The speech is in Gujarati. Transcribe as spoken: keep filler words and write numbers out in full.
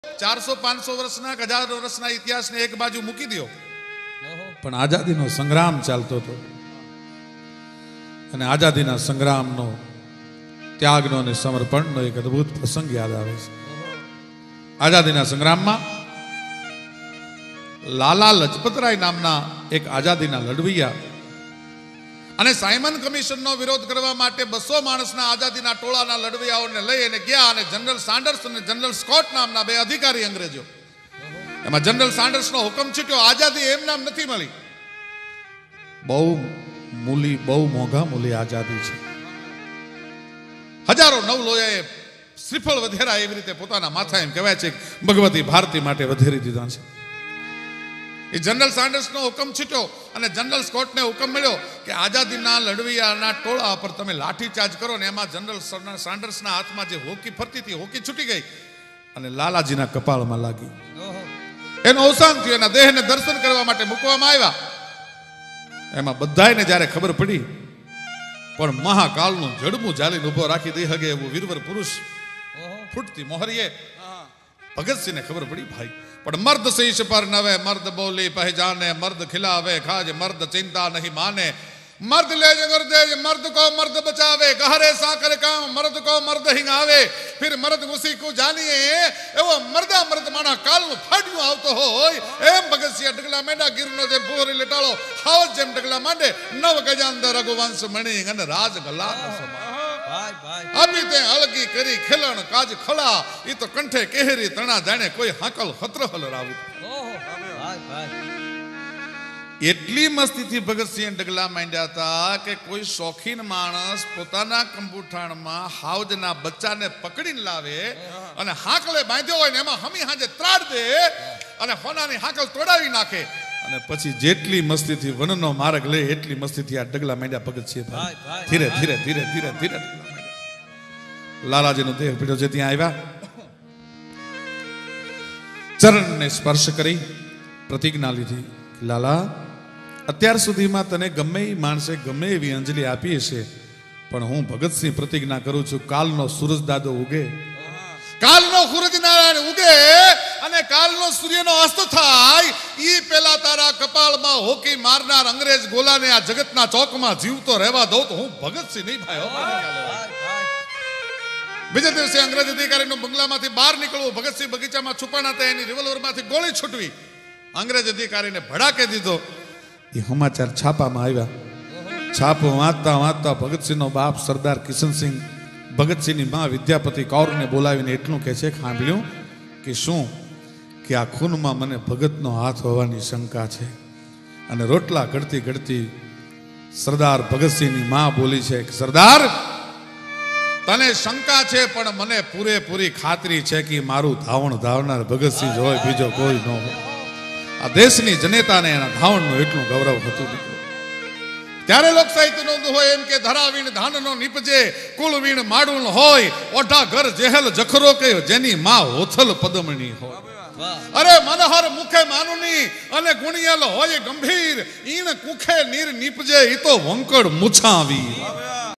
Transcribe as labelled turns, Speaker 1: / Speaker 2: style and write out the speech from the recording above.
Speaker 1: चारसो पांचसो वर्षना हजार वर्षना इतिहास ने एक बाजू मूकी दियो पण आजादीनो संग्राम चालतो तो अने आजादीना संग्रामनो त्यागनो अने समर्पणनो एक अद्भुत प्रसंग याद आवे छे। आजादीना संग्राममां लाला लजपतराय नामना एक आजादीना लड़वैया અને સાયમન કમિશનનો વિરોધ કરવા માટે બસો માણસના આઝાદીના ટોળાના લડવૈયાઓને લઈ અને ગયા અને જનરલ સાન્ડર્સ અને જનરલ સ્કોટ નામના બે અધિકારી અંગ્રેજો એમાં જનરલ સાન્ડર્સનો હુકમ છૂટ્યો આઝાદી એમ નામ નથી મળી, બહુ મૂલી બહુ મોંઘા મૂલી આઝાદી છે। હજારો નવલોયાએ શ્રીફળ વધેરા એવી રીતે પોતાના માથા એમ કહેવાય છે ભગવતી ભારતી માટે વધેરી દીધા છે। जनरल सान्डर्स नो हुकम छूट्यो અને जनरल स्कॉट ने हुकम મળ્યો કે આઝાદીના લડવૈયાના ટોળા પર તમે લાઠીચાર્જ કરો ને એમાં जनरल સાન્ડર્સના હાથમાં જે હોકી ફરતી હતી હોકી છૂટી ગઈ અને લાલાજીના કપાળમાં લાગી। એનો અવસાન થયું, એના દેહને દર્શન કરવા માટે મૂકવામાં આવ્યા। એમાં બધાયને જ્યારે ખબર પડી પણ મહાકાળનું જડમું જાલીને ઊભો રાખી દઈ હગે એવું વીરવર પુરુષ ફૂટતી મોહરીએ ભગતસિંહને ખબર પડી ભાઈ पर मर्द शीश पर नवे मर्द बोली पहचाने मर्द खिलावे खाज मर्द चिंता नहीं माने मर्द ले गुरदेव मर्द को मर्द बचावे गहरे साकर काम मर्द को मर्द हिंगावे फिर मर्द उसी को जानिए एवो मर्दा मर्द माना काल नु फाड्યું આવતો હોય એમ ભગતસિંહ ડગલા મેંડા ગીરનો જે બોરી લટાળો હાવ જેમ ડગલા માંડે નવ ગજાંદર રઘુવંશ મણી અને રાજ ગલા સમા भाई भाई अभी ते अलगी करी खेलन काज खड़ा ई तो कंठे केहरी तना जाने कोई हाकल खतरहल रावू भाई भाई એટલી મસ્તીથી ભગતસિંહ ડગલા માંડ્યા હતા કે કોઈ શોખીન માણસ પોતાના કંબુઠાણમાં હાવજના બચ્ચાને પકડીને લાવે અને હાકલે બાંધ્યો હોય ને એમાં હમી હાજે ત્રાડ દે અને હોનાની હાકલ તોડાવી નાખે અને પછી જેટલી મસ્તીથી વનનો માર્ગ લે એટલી મસ્તીથી આ ડગલા માંડ્યા ભગતસિંહ ધીરે ધીરે ધીરે ધીરે ધીરે લાલાજીનો દેહ પીડ્યો છે ત્યાં આવ્યા, ચરણને સ્પર્શ કરી પ્રતિજ્ઞા લીધી, લાલા અત્યાર સુધીમાં તને ગમે એ માણસે ગમે એવી અંજલિ આપી હશે પણ હું ભગતસિંહ પ્રતિજ્ઞા કરું છું કાલનો સૂરજ દાદો ઉગે, કાલનો સૂરજ નારાયણ ઉગે અને કાલનો સૂર્યનો અસ્ત થાય ઈ પેલા તારા કપાળમાં હોકી મારનાર અંગ્રેજ ગોલાને આ જગતના ચોકમાં જીવતો રહેવા દઉં તો હું ભગતસિંહ નહીં ભાઈ। બીજા દિવસે અંગ્રેજ અધિકારીનો બંગલામાંથી બહાર નીકળવું, ભગતસિંહ બગીચામાં છુપાણા હતા એની રિવોલ્વરમાંથી ગોળી છૂટવી, અંગ્રેજ અધિકારીને ભડાકે દીધો। એ સમાચાર છાપામાં આવ્યા, છાપો વાંચતા વાંચતા ભગતસિંહનો બાપ સરદાર કિશનસિંહ ભગતસિંહની માં વિદ્યાપતિ કૌરને બોલાવીને એટલું કહે છે, સાંભળ્યું કે શું કે આ ખૂનમાં મને ભગતનો હાથ હોવાની શંકા છે। અને રોટલા ઘડતી ઘડતી સરદાર ભગતસિંહની માં બોલી છે કે સરદાર તને શંકા છે પણ મને પૂરેપૂરી ખાતરી છે કે મારું ધાવણ ધાવનાર ભગતસિંહ હોય, બીજો કોઈ ન હોય। આ દેશની જનતાને એના ધાવણનું એટલું ગૌરવ હતું। ત્યારે લોક સાહિત્ય નોંધ હોય એમ કે ધરાવીણ ધાનનો નીપજે કુળવીણ માડું હોય ઓઢા ઘર જેહલ જખરો કે જેની માં હોથલ પદમણી હોય। અરે મનહર મુખે માનુની અને ગુણિયલ હોય ગંભીર ઈણ કુખે નીર નીપજે ઈ તો વંકડ મુછાવી।